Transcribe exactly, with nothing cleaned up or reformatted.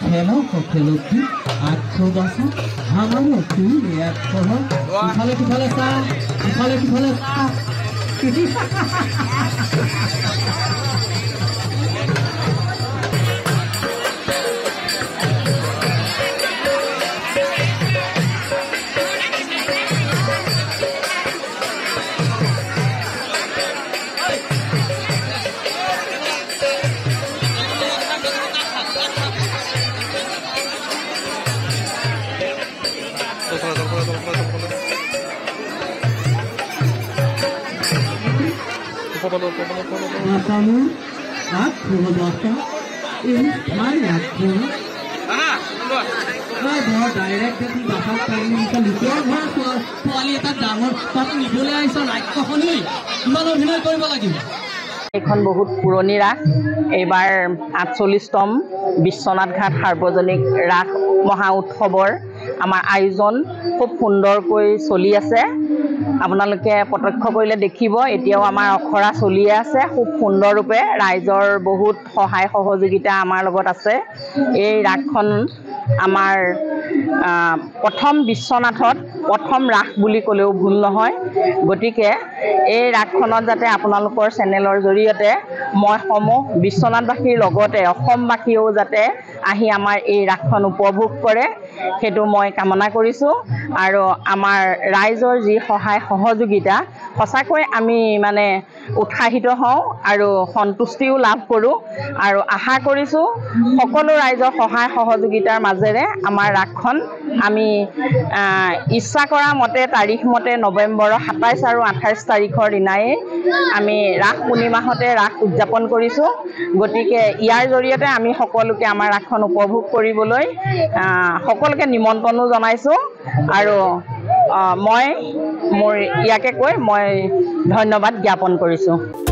खेलों को खेलो की आठो दशा हमारे तू एक कहो इफाले किफाले सा इफाले किफाले सा Masamu, aku berdosa. Ini mana aku? Ah, betul. Nah, bahwa direct itu dapat kami bisa lihat bahwa kualitas dangur, tapi ni boleh aisyah naik ke sini. Mana bina kau yang lagi? এখন বহুত পুৰণি ৰাস এইবাৰ আঠচল্লিছতম বিশ্বনাথ ঘাট সাৰ্বজনিক ৰাস মহা উৎসৱৰ আমাৰ আয়োজন খুব সুন্দৰকৈ চলি আছে। আপোনালোকে প্ৰত্যক্ষ কৰিলে দেখিব এতিয়াও আমাৰ অখৰা চলি আছে খুব সুন্দৰৰূপে ৰাইজৰ বহুত সহায় সহযোগিতা আমাৰ লগত আছে। এই ৰাসখন আমাৰ প্ৰথম বিশ্বনাথত প্ৰথম ৰাস বুলি ক'লেও ভুল নহয়। গতিকে এই ৰাসখনত যাতে আপোনালোকৰ চেনেলৰ জৰিয়তে মই সমূহ বিশ্বনাথবাসীৰ লগতে অসমবাসীও যাতে আহি আমাৰ এই ৰাসখন উপভোগ কৰে সেইটো মই কামনা কৰিছোঁ। আৰু আমাৰ ৰাইজৰ যি সহায় সহযোগিতা সঁচাকৈ আমি মানে উৎসাহিত হওঁ আৰু সন্তুষ্টিও লাভ কৰোঁ আৰু আশা কৰিছোঁ সকলো ৰাইজৰ সহায় সহযোগিতাৰ মাজেৰে আমাৰ ৰাসখন আমি ইচ্ছা কৰা মতে তাৰিখ মতে নৱেম্বৰৰ সাতাইছ আৰু আঠাইছ তাৰিখৰ দিনাই আমি ৰাস পূৰ্ণিমাহতে ৰাস উদযাপন কৰিছোঁ। গতিকে ইয়াৰ জৰিয়তে আমি সকলোকে আমাৰ ৰাসখন উপভোগ কৰিবলৈ সকলোকে নিমন্ত্ৰণো জনাইছোঁ আৰু মই মোৰ ইয়াকে কৈ মই ধন্যবাদ জ্ঞাপন কৰিছোঁ।